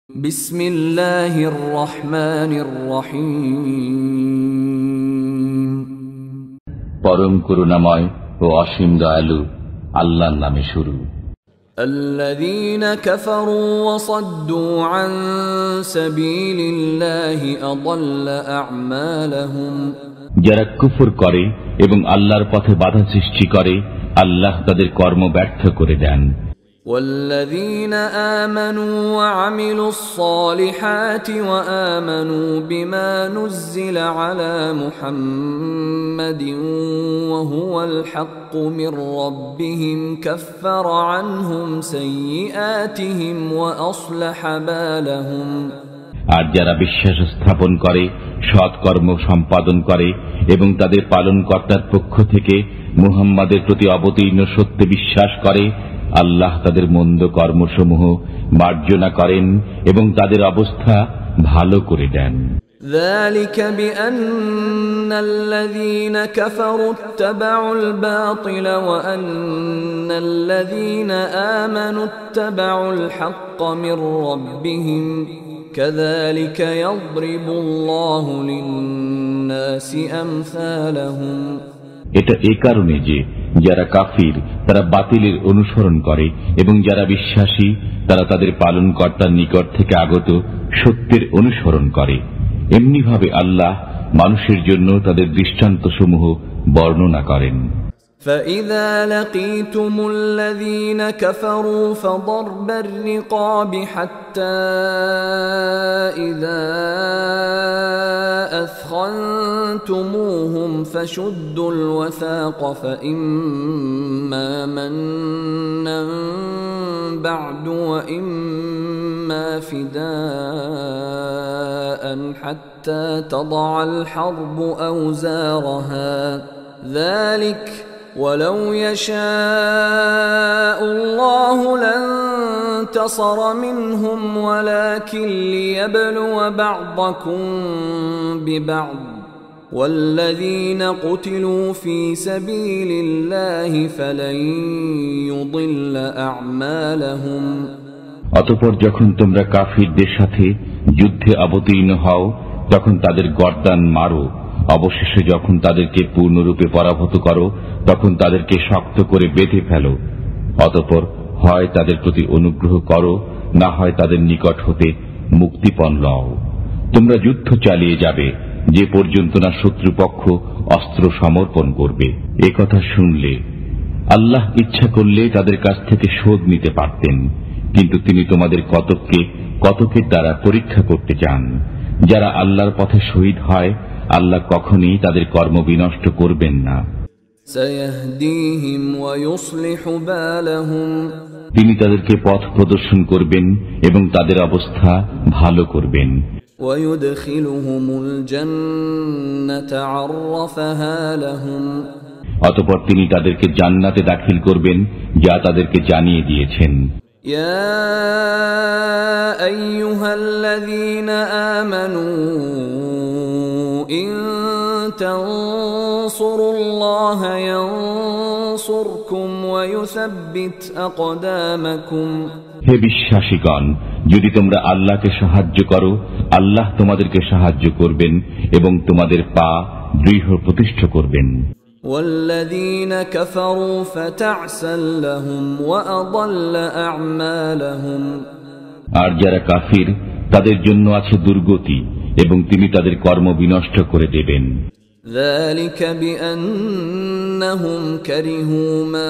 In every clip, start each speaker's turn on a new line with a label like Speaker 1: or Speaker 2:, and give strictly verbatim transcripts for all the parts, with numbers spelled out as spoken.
Speaker 1: বিসমিল্লাহির রহমানির রহিম।
Speaker 2: পরম করুণাময় ও অসীম দয়ালু আল্লাহর নামে শুরু।
Speaker 1: الذين كفروا وصدوا عن سبيل الله أضل أعمالهم।
Speaker 2: যারা কুফর করে এবং আল্লাহর পথে বাধা সৃষ্টি করে, আল্লাহ তাদের কর্ম ব্যর্থ করে দেন।
Speaker 1: والذين آمنوا وعملوا الصالحات وآمنوا بما نزل على محمد وهو الحق من ربهم كفر عنهم سيئاتهم وأصلح بالهم।
Speaker 2: আর যারা বিশ্বাস স্থাপন করে, সৎ কর্ম সম্পাদন করে এবং তাদের পালনকর্তার পক্ষ থেকে মুহাম্মাদের প্রতি অবতীর্ণ সত্যে বিশ্বাস করে, আল্লাহ তাদের মন্দ কর্মসমূহ মার্জনা করেন এবং তাদের অবস্থা ভালো করে দেন।
Speaker 1: ذلك بأن الذين كفروا اتبعوا الباطل وأن الذين آمنوا اتبعوا الحق من ربهم كذلك يضرب الله للناس أمثالهم।
Speaker 2: এটা এই কারণে যে যারা কাফির তারা বাতিলের অনুসরণ করে এবং যারা বিশ্বাসী তারা তাদের পালনকর্তার নিকট থেকে আগত সত্যের অনুসরণ করে। এমনি ভাবে আল্লাহ মানুষের জন্য তাদের দৃষ্টান্তসমূহ বর্ণনা করেন।
Speaker 1: فَإِذَا لَقِيتُمُ الَّذِينَ كَفَرُوا فَضَرْبَ الرِّقَابِ حَتَّى إِذَا أَثْخَنْتُمُوهُمْ فَشُدُّوا الْوَثَاقَ فَإِمَّا مَنًّا بَعْدُ وَإِمَّا فِدَاءً حَتَّى تَضَعَ الْحَرْبُ أَوْزَارَهَا ذلك ولو يشاء الله لانتصر منهم ولكن ليبلو بعضكم ببعض والذين قتلوا في سبيل الله فلن يضل أعمالهم।
Speaker 2: অতঃপর যখন তোমরা কাফিরদের সাথে যুদ্ধে অবতীর্ণ হও তখন তাদের গর্দান মারো, অবশেষে যখন তাদেরকে পূর্ণরূপে পরাভূত করো তখন তাদেরকে শক্ত করে বেঁধে ফেলো। অতঃপর হয় তাদের প্রতি অনুগ্রহ করো, না হয় তাদের নিকট হতে মুক্তিপণ লও। তোমরা যুদ্ধ চালিয়ে যাবে যে পর্যন্ত না শত্রুপক্ষ অস্ত্র সমর্পণ করবে। এ কথা শুনলে আল্লাহ ইচ্ছা করলে তাদের কাছ থেকে শোধ নিতে পারতেন, কিন্তু তিনি তোমাদের কতককে কতকের দ্বারা পরীক্ষা করতে চান। যারা আল্লাহর পথে শহীদ হয় আল্লাহ কখনই তাদের কর্ম বিনষ্ট করবেন না। তিনি তাদেরকে পথ প্রদর্শন করবেন এবং তাদের অবস্থা ভালো করবেন। অতঃপর তিনি তাদেরকে জান্নাতে দাখিল করবেন যা তাদেরকে জানিয়ে দিয়েছেন।
Speaker 1: يا أيها الذين آمنوا إن تنصروا الله ينصركم ويثبت أقدامكم।
Speaker 2: হে বিশ্বাসীগণ, যদি তোমরা আল্লাহকে সাহায্য করো আল্লাহ তোমাদেরকে সাহায্য করবেন এবং তোমাদের পা দৃঢ় প্রতিষ্ঠা করবেন।
Speaker 1: والذين كفروا فتعسا لهم وأضل أعمالهم।
Speaker 2: আর যারা কাফির তাদের জন্য আছে দুর্গতি এবং তিনি তাদের কর্ম বিনষ্ট করে দেবেন।
Speaker 1: ذلك بأنهم كرهوا ما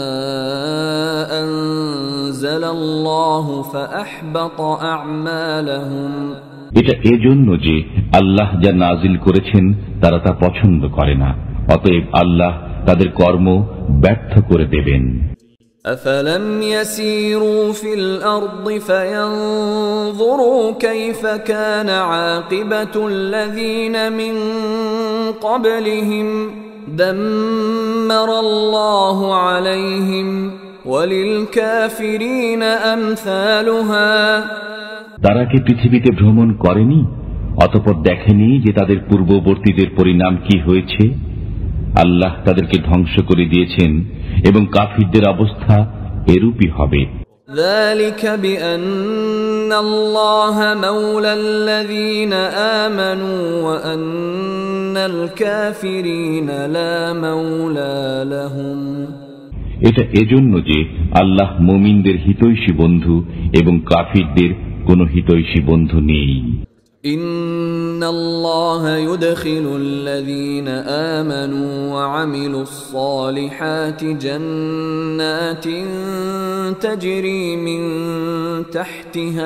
Speaker 1: أنزل الله فأحبط أعمالهم।
Speaker 2: এটা এজন্য যে আল্লাহ যা নাজিল করেছেন তারা তা পছন্দ করে না, অতএব আল্লাহ তাদের কর্ম ব্যর্থ করে দেবেন।
Speaker 1: أفلم يسيروا في الأرض فينظروا كيف كان عاقبة الذين من قبلهم دمر الله عليهم وللكافرين أمثالها।
Speaker 2: তারা কি পৃথিবীতে ভ্রমণ করেনি, অতঃপর দেখেনি যে তাদের পূর্ববর্তীদের পরিণাম কি হয়েছে? আল্লাহ তাদেরকে ধ্বংস করে দিয়েছেন এবং কাফিরদের অবস্থা এরূপই হবে।
Speaker 1: ذلك بأن الله مولى الذين آمنوا وأن الكافرين لا مولى لهم
Speaker 2: এটা এজন্য যে আল্লাহ মুমিনদের হিতৈষী বন্ধু এবং কাফিরদের কোনো হিতৈষী বন্ধু নেই।
Speaker 1: إن الله يدخل الذين آمنوا وعملوا الصالحات جنات تجري من تحتها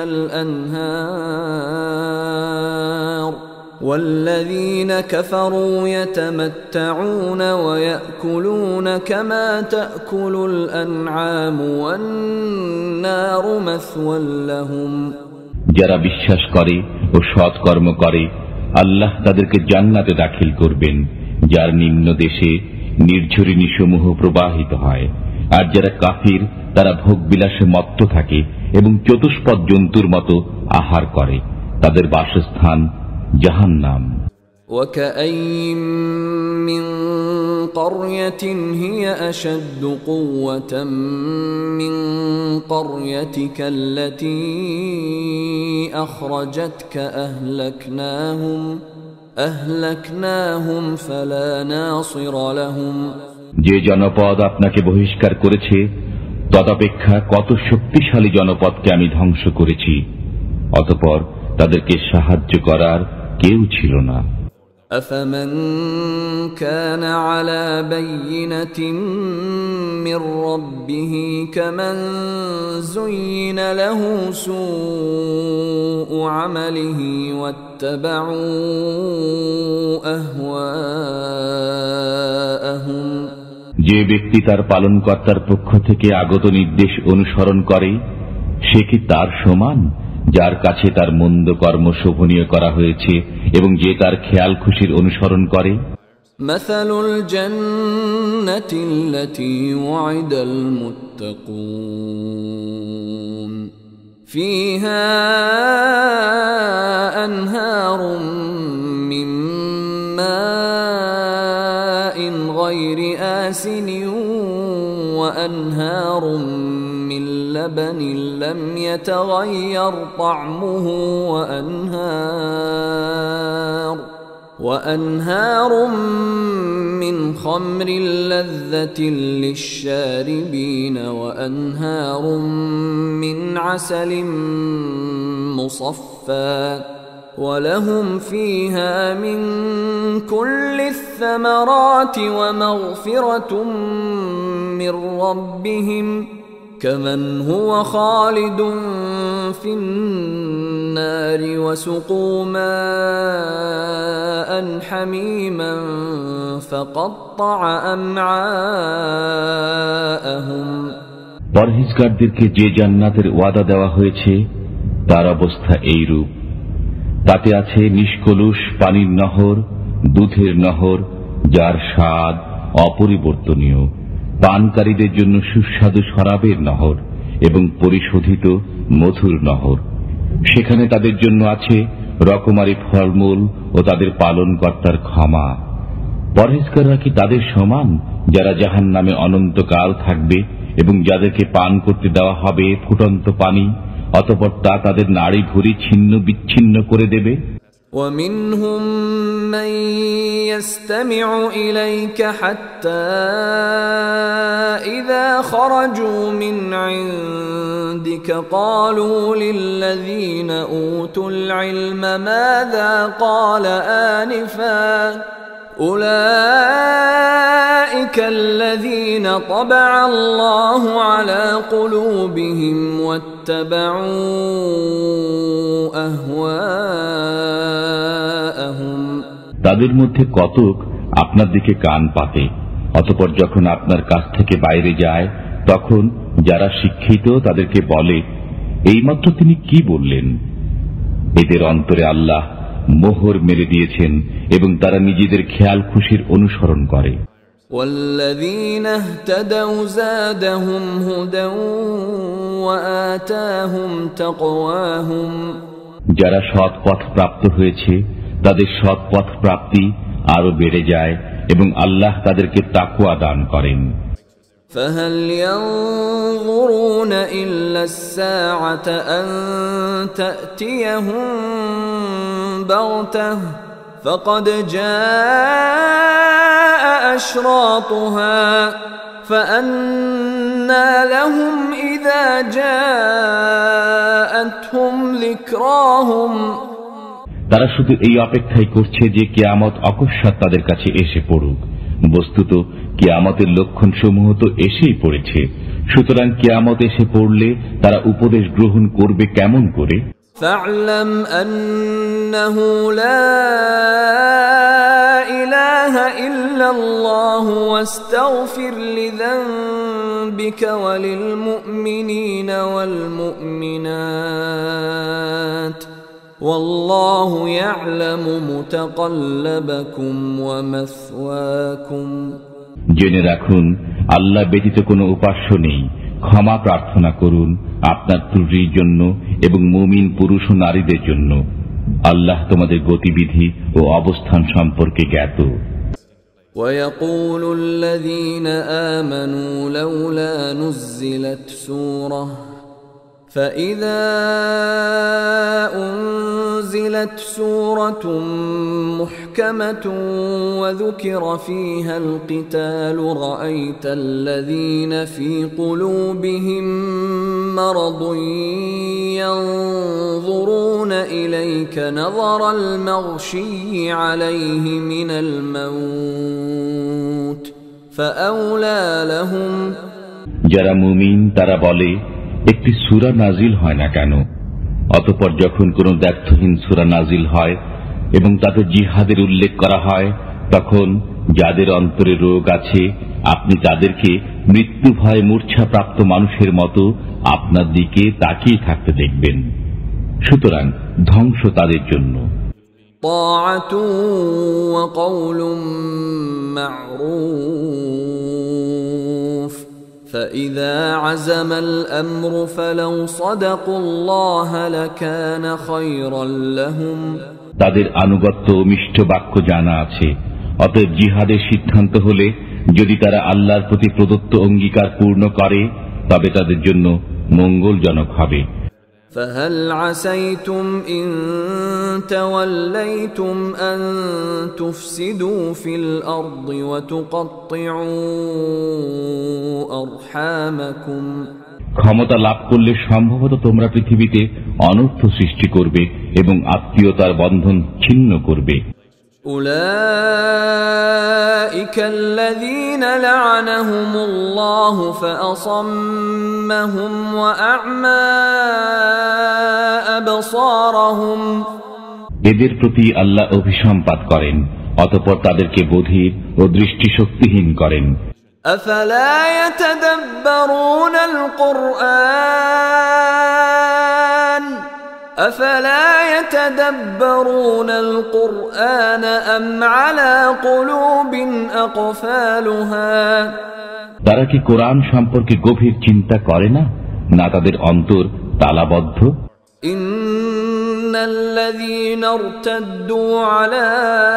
Speaker 1: الأنهار والذين كفروا يتمتعون ويأكلون كما تأكل الأنعام والنار مثوى لهم
Speaker 2: যারা বিশ্বাস করে ও সৎকর্ম করে আল্লাহ তাদেরকে জান্নাতে দাখিল করবেন যার নিম্ন দেশে নির্ঝরিণী সমূহ প্রবাহিত হয়, আর যারা কাফির তারা ভোগ বিলাসে মত্ত থাকে এবং চতুষ্পদ জন্তুর মতো আহার করে, তাদের বাসস্থান জাহান্নাম।
Speaker 1: وكأين من قرية هي أشد قوة من قريتك التي أخرجتك أهلكناهم أهلكناهم فلا ناصر لهم
Speaker 2: যে জনপদ আপনাকে বহিষ্কার করেছে তদপেক্ষা কত শক্তিশালী জনপদকে আমি ধ্বংস করেছি, অতঃপর তাদেরকে সাহায্য করার কেউ ছিল না।
Speaker 1: أفمن كان على بينة من ربه كمن زين له سوء عمله واتبعوا أهواءهم
Speaker 2: যে ব্যক্তি তার পালনকর্তার পক্ষ থেকে আগত নির্দেশ অনুসরণ করে সে কি তার সমান যার কাছে তার মন্দ কর্ম শোভনীয় করা হয়েছে এবং যে তার খেয়াল খুশির অনুসরণ করে?
Speaker 1: মাসালুল জান্নাতিল্লাতী ওয়াইদাল মুত্তাকুন ফীহা আনহারুম মিন মাইন গায়রি আসিনিন ওয়া আনহারুম من لبن لم يتغير طعمه وأنهار وأنهار من خمر لذة للشاربين وأنهار من عسل مصفى ولهم فيها من كل الثمرات ومغفرة من ربهم كمن هو خالد في النار وسقوا ماء حميما فقطع أمعاءهم
Speaker 2: পরহেজগারদেরকে যে জান্নাতের ওয়াদা দেওয়া হয়েছে তার অবস্থা এইরূপ। তাতে আছে নিষ্কলুষ পানির নহর, দুধের নহর, যার স্বাদ অপরিবর্তনীয়, পানকারীদের জন্য সুস্বাদু শরাবের নহর এবং পরিশোধিত মধুর নহর। সেখানে তাদের জন্য আছে রকমারি ফলমূল ও তাদের পালনকর্তার ক্ষমা। পরহেজগাররা কি তাদের সমান যারা জাহান্নামে অনন্তকাল থাকবে এবং যাদেরকে পান করতে দেওয়া হবে ফুটন্ত পানি, অতঃপর তা তাদের নাড়ি ভুঁড়ি ছিন্ন বিচ্ছিন্ন করে দেবে?
Speaker 1: ومنهم من يستمع إليك حتى إذا خرجوا من عندك قالوا للذين أوتوا العلم ماذا قال آنفا أولئك الذين طبع الله على قلوبهم واتبعوا أهواءهم
Speaker 2: তাদের মধ্যে কতক আপনার দিকে কান পাতে, অতঃপর যখন আপনার কাছ থেকে বাইরে যায় তখন যারা শিক্ষিত তাদেরকে বলে এইমাত্র তিনি কি বললেন। এদের অন্তরে আল্লাহ মোহর মেরে দিয়েছেন এবং তারা নিজেদের খেয়াল খুশির অনুসরণ করে।
Speaker 1: والذين اهتدوا زادهم هدى وآتاهم تقواهم
Speaker 2: যারা সৎ পথ প্রাপ্ত হয়েছে তাদের সৎ পথ প্রাপ্তি আরো বেড়ে যায় এবং আল্লাহ তাদেরকে তাকওয়া দান করেন।
Speaker 1: فهل ينظرون إلا الساعة أن تأتيهم بغتة فقد جاء أشراطها فأنى لهم إذا جاءتهم ذكراهم
Speaker 2: তারা শুধু এই অপেক্ষাই করছে যে কিয়ামত অকস্মাৎ তাদের কাছে এসে পড়ুক। বস্তুত কিয়ামতের লক্ষণসমূহ তো এসেই পড়েছে, সুতরাং কিয়ামত এসে পড়লে তারা উপদেশ গ্রহণ করবে কেমন করে?
Speaker 1: فاعلم أنه لا إله إلا الله واستغفر لذنبك وللمؤمنين والمؤمنات والله يعلم متقلبكم ومثواكم
Speaker 2: জেনে রাখুন, আল্লাহ ব্যতীত কোনো উপাস্য নেই। ক্ষমা প্রার্থনা করুন আপনার ত্রুটির জন্য এবং মুমিন পুরুষ ও নারীদের জন্য। আল্লাহ তোমাদের গতিবিধি ও অবস্থান সম্পর্কে জ্ঞাত।
Speaker 1: ويقول الذين آمنوا لولا نزلت سورة فإذا أنزلت سورة محكمة وذكر فيها القتال رأيت الذين في قلوبهم مرض ينظرون إليك نظر المغشي عليه من الموت فأولى لهم
Speaker 2: যারা মুমিন তারা বলে, একটি সূরা নাজিল হয় না কেন? অতঃপর যখন কোন দ্ব্যর্থহীন সূরা নাজিল হয় এবং তাতে জিহাদের উল্লেখ করা হয়, তখন যাদের অন্তরে রোগ আছে আপনি তাদেরকে মৃত্যু ভয়ে মূর্ছাপ্রাপ্ত মানুষের মতো আপনার দিকে তাকিয়ে থাকতে দেখবেন। সুতরাং ধ্বংস তাদের জন্য।
Speaker 1: طاعة وقول معروف فإذا عزم الأمر فلو صدقوا الله لكان خيرا لهم
Speaker 2: তাদের আনুগত্য ও মিষ্ট বাক্য জানা আছে, অতএব জিহাদের সিদ্ধান্ত হলে যদি তারা আল্লাহর প্রতি প্রদত্ত অঙ্গীকার পূর্ণ করে তবে তাদের জন্য মঙ্গলজনক হবে।
Speaker 1: فهل عسيتم إن توليتم أن تفسدوا في الأرض وتقطعوا أرحامكم
Speaker 2: ক্ষমতা লাভ করলে সম্ভবত তোমরা পৃথিবীতে অনর্থ সৃষ্টি করবে এবং আত্মীয়তার বন্ধন ছিন্ন করবে।
Speaker 1: أولئك الذين لعنهم الله فأصمهم وأعمى أبصارهم
Speaker 2: এদের প্রতি আল্লাহ অভিসম্পাত করেন, অতঃপর তাদেরকে বধির ও দৃষ্টিশক্তিহীন করেন।
Speaker 1: أفلا يتدبرون القرآن أفلا يتدبرون القرآن أم على قلوب أقفالها
Speaker 2: তারা কি কোরআন সম্পর্কে গভীর চিন্তা করে না, না তাদের অন্তর তালাবদ্ধ?
Speaker 1: إن الذين ارتدوا على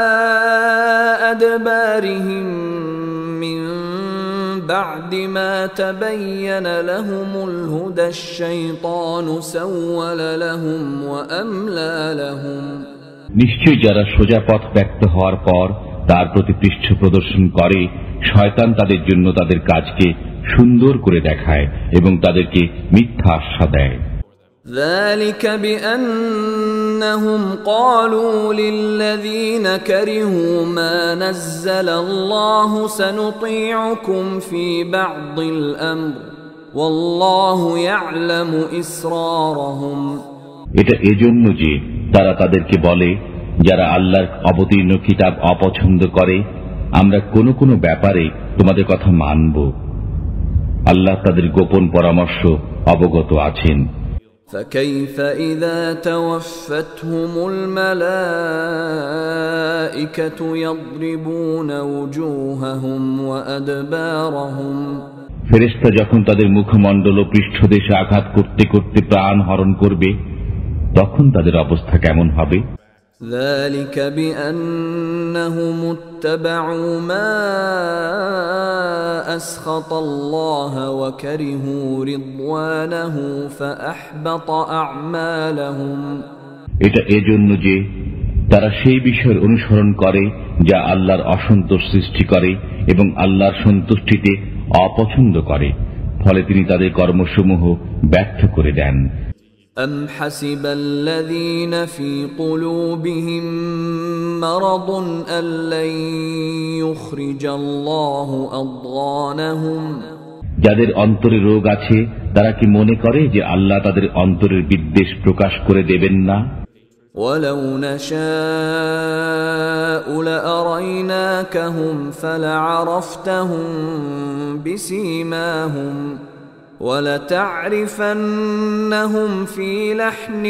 Speaker 1: أدبارهم من بعد ما تبين لهم الهدى الشيطان سول لهم وأملى لهم
Speaker 2: নিশ্চয় যারা সোজা পথ ব্যক্ত হওয়ার পর তার প্রতি পৃষ্ঠ প্রদর্শন করে, শয়তান তাদের জন্য তাদের কাজকে সুন্দর করে দেখায় এবং তাদেরকে মিথ্যা আশ্বাস দেয়।
Speaker 1: ذلك بأنهم قالوا للذين كرهوا ما نزل الله سنطيعكم في بعض الأمر والله يعلم إسرارهم
Speaker 2: এটা এজন্য যে তারা তাদেরকে বলে, যারা আল্লাহর অবতীর্ণ কিতাব অপছন্দ করে, আমরা কোন কোন ব্যাপারে তোমাদের কথা মানব। আল্লাহ তাদের গোপন পরামর্শ অবগত আছেন।
Speaker 1: فكيف إذا توفتهم الملائكة يضربون وجوههم وأدبارهم
Speaker 2: ফেরেশতা যখন তাদের মুখমণ্ডল ও পৃষ্ঠদেশে আঘাত করতে করতে প্রাণ হরণ করবে, তখন তাদের অবস্থা কেমন হবে?
Speaker 1: ذلك بأنهم اتبعوا ما أسخط الله وكرهوا رضوانه فأحبط أعمالهم
Speaker 2: এটা এজন্য যে তারা সেই বিষয়ের অনুসরণ করে যা আল্লাহর অসন্তোষ সৃষ্টি করে এবং আল্লাহর সন্তুষ্টিতে অপছন্দ করে, ফলে তিনি তাদের কর্মসমূহ ব্যর্থ করে দেন।
Speaker 1: أم حسب الذين في قلوبهم مرض أن لن يخرج الله أضغانهم
Speaker 2: যাদের অন্তরে রোগ আছে তারা কি মনে করে যে আল্লাহ তাদের অন্তরের বিদ্বেষ প্রকাশ করে দেবেন না?
Speaker 1: ولو نشاء لأريناكهم فلعرفتهم بسيماهم ولتعرفنهم في لحن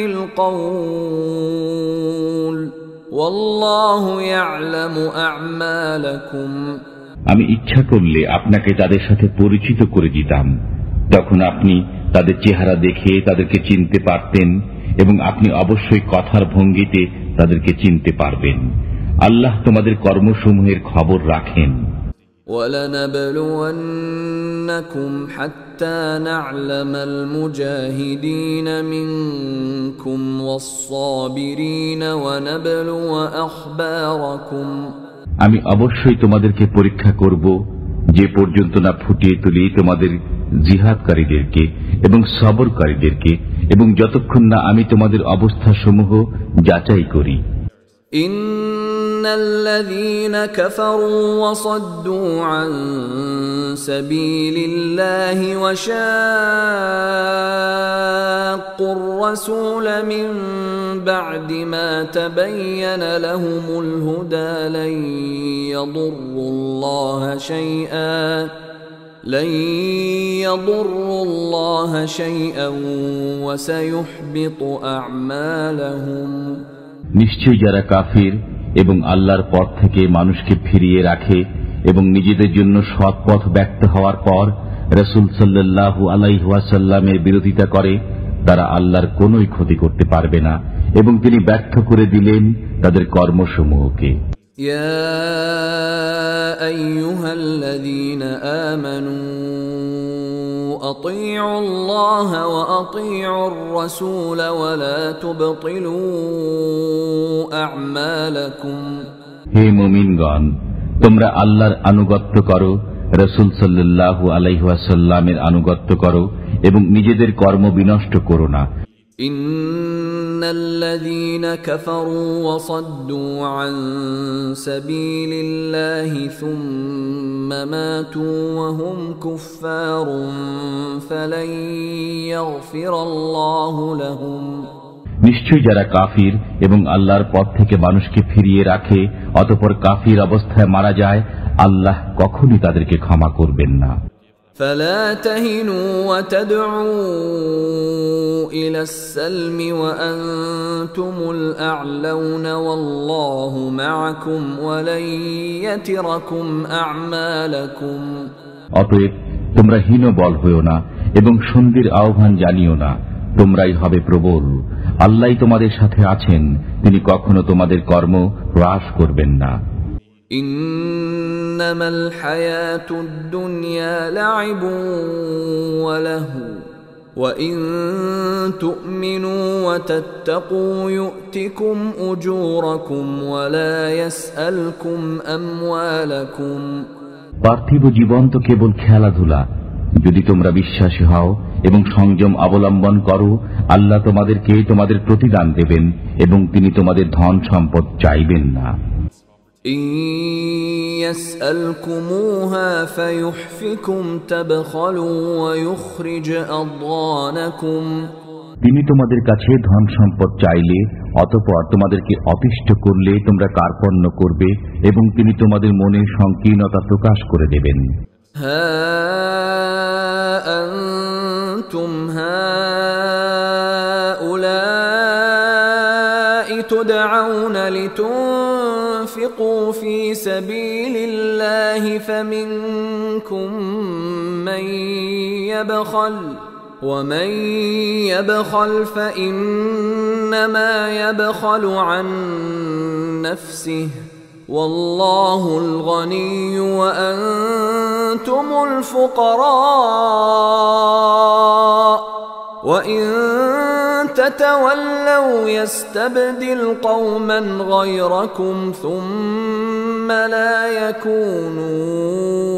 Speaker 1: القول والله يعلم أعمالكم
Speaker 2: আমি ইচ্ছা করলে আপনাকে তাদের সাথে পরিচিত করে দিতাম, তখন আপনি তাদের চেহারা দেখে তাদেরকে চিনতে পারতেন এবং আপনি অবশ্যই কথার ভঙ্গিতে তাদেরকে চিনতে পারবেন। আল্লাহ তোমাদের কর্মসমূহের খবর রাখেন।
Speaker 1: وَلَنَبْلُوَنَّكُمْ حَتَّى نَعْلَمَ الْمُجَاهِدِينَ مِنكُمْ وَالصَّابِرِينَ وَنَبْلُوَ أَخْبَارَكُمْ
Speaker 2: আমি অবশ্যই তোমাদেরকে পরীক্ষা করব যে পর্যন্ত না ফুটিয়ে তুলি তোমাদের জিহাদকারীদেরকে এবং সবরকারীদেরকে, এবং যতক্ষণ না আমি তোমাদের অবস্থাসমূহ যাচাই করি।
Speaker 1: ইন্নাল্লাযীনা কাফারু ওয়া সাদ্দু আন সাবিলিল্লাহি ওয়া শাক্কুর রাসূলা মিন বা'দি মা তাবাyyana লাহুমুল হুদা লান ইয়াদুররুল্লাহা শাইআন لن يضروا الله شيئا وسيحبط أعمالهم
Speaker 2: নিশ্চয় যারা কাফির এবং আল্লাহর পথ থেকে মানুষকে ফিরিয়ে রাখে এবং নিজেদের জন্য সৎ পথ ব্যক্ত হওয়ার পর রাসূল সাল্লাল্লাহু আলাইহি ওয়াসাল্লামের বিরোধিতা করে, তারা আল্লাহর কোনোই ক্ষতি করতে পারবে না এবং তিনি ব্যর্থ করে দিলেন তাদের কর্মসমূহকে।
Speaker 1: يا أيها الذين آمنوا أطيعوا الله وأطيعوا الرسول ولا تبطلوا أعمالكم
Speaker 2: হে মুমিনগণ, তোমরা আল্লাহর আনুগত্য করো, রাসূল সাল্লাল্লাহু আলাইহি ওয়াসাল্লামের আনুগত্য করো এবং নিজেদের কর্ম বিনষ্ট করো না।
Speaker 1: إن الذين كفروا وصدوا عن سبيل الله ثم ماتوا وهم كفار فلن يغفر الله لهم
Speaker 2: নিশ্চয় যারা কাফির এবং আল্লাহর পথ থেকে মানুষকে ফিরিয়ে রাখে অতঃপর কাফির অবস্থায় মারা যায়, আল্লাহ কখনই তাদেরকে ক্ষমা করবেন না।
Speaker 1: فلا تهنوا وتدعوا إلى السلم وأنتم الأعلون والله معكم ولن يتركم أعمالكم
Speaker 2: অতএব তোমরা হীন বল হইও না এবং সন্ধির আহ্বান জানিও না, তোমরাই হবে প্রবল। আল্লাহ তোমাদের সাথে আছেন, তিনি কখনো তোমাদের কর্ম হ্রাস করবেন না।
Speaker 1: إنما الحياة الدنيا لعب ولهو وإن تؤمنوا وتتقوا يؤتكم أجوركم ولا يسألكم أموالكم
Speaker 2: পার্থিব জীবন তো কেবল খেলাধুলা, যদি তোমরা বিশ্বাসী হও এবং সংযম অবলম্বন করো, আল্লাহ তোমাদেরকে তোমাদের প্রতিদান দেবেন এবং তিনি তোমাদের ধন সম্পদ চাইবেন না।
Speaker 1: إن يسألكموها فيحفكم تبخلوا ويخرج أضغانكم
Speaker 2: তিনি তোমাদের কাছে ধন সম্পদ চাইলে অতঃপর তোমাদেরকে অতিষ্ঠ করলে তোমরা কার্পণ্য করবে এবং তিনি তোমাদের মনের সংকীর্ণতা প্রকাশ করে দেবেন।
Speaker 1: ها أنتم هؤلاء تدعون لتنفقوا في سبيل الله فمنكم من يبخل ومن يبخل فإنما يبخل عن نفسه والله الغني وأنتم الفقراء وإن تتولوا يستبدل قوما غيركم ثم لا يكونوا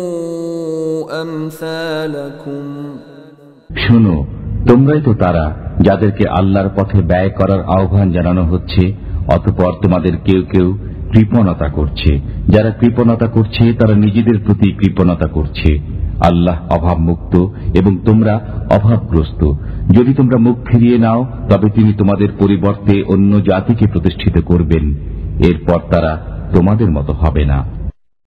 Speaker 1: أمثالكم
Speaker 2: শোনো, তোমরাই তো তারা যাদেরকে আল্লাহর পথে ব্যয় করার আহ্বান জানানো হচ্ছে, অতঃপর তোমাদের কেউ কেউ কৃপণতা করছে। যারা কৃপণতা করছে তারা নিজেদের প্রতি কৃপণতা করছে। আল্লাহ অভাবমুক্ত এবং তোমরা অভাবগ্রস্ত। যদি তোমরা মুখ ফিরিয়ে নাও তবে তিনি তোমাদের পরিবর্তে অন্য জাতিকে প্রতিষ্ঠিত করবেন, এরপর তারা তোমাদের মতো হবে না।